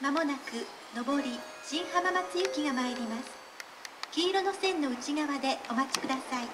まもなく上り新浜松行きが参ります。黄色の線の内側でお待ちください。